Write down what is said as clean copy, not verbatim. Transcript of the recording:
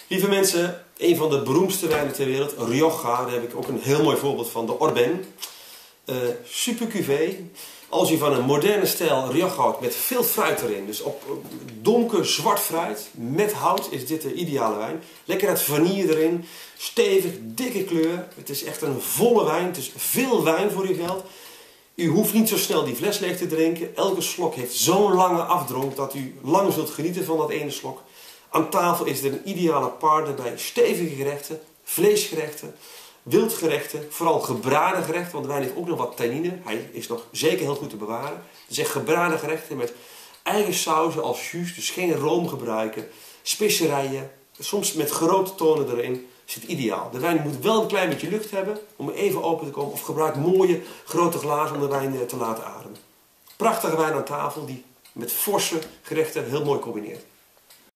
Lieve mensen, een van de beroemdste wijnen ter wereld, Rioja, daar heb ik ook een heel mooi voorbeeld van, de Orben. Super cuvée. Als je van een moderne stijl Rioja houdt met veel fruit erin, dus op donker zwart fruit met hout, is dit de ideale wijn. Lekker het vanille erin, stevig, dikke kleur. Het is echt een volle wijn, het is veel wijn voor uw geld. U hoeft niet zo snel die fles leeg te drinken. Elke slok heeft zo'n lange afdronk dat u lang zult genieten van dat ene slok. Aan tafel is het een ideale partner bij stevige gerechten, vleesgerechten, wildgerechten, vooral gebraden gerechten, want de wijn heeft ook nog wat tannine. Hij is nog zeker heel goed te bewaren. Dus echt gebraden gerechten met eigen sauzen als jus, dus geen room gebruiken, specerijen, soms met grote tonen erin. Is het ideaal. De wijn moet wel een klein beetje lucht hebben om even open te komen, of gebruik mooie grote glazen om de wijn te laten ademen. Prachtige wijn aan tafel die met forse gerechten heel mooi combineert.